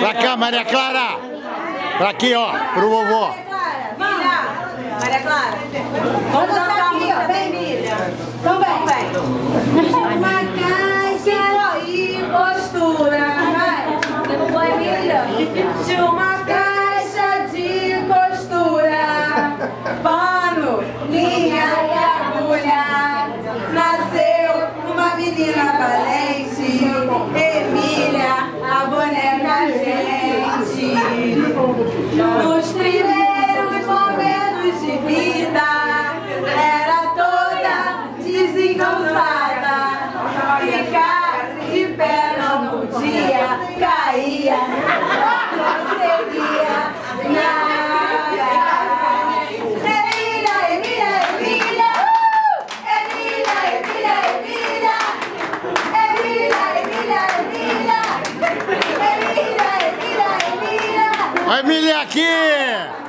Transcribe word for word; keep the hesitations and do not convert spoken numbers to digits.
Pra cá, Maria Clara. Pra aqui, ó, pro vovô. Maria Clara, vamos dançar a música, vem, Miriam. Então vem. Uma caixa e costura, vai. Miriam. De uma caixa de costura, pano, linha e agulha, nasceu uma menina valente, Emília, a boneca gente. Nos primeiros momentos de vida, era toda desengonçada, ficar de pé não podia, caía, não conseguia nada. Emília, Emília, Emília, Emília, Emília, Emília, Emília, Emília, Emília, Emília, Emília, Emília. A Emília aqui!